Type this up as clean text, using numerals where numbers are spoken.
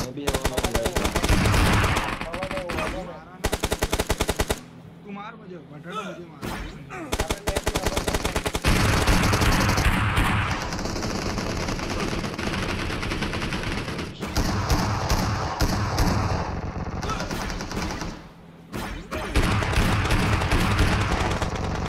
मैं भी हवा में हवा लगा। नहीं हुआ, हवा नहीं हुआ, हवा नहीं हुआ। तू मार मुझे, बटाटा मुझे मार।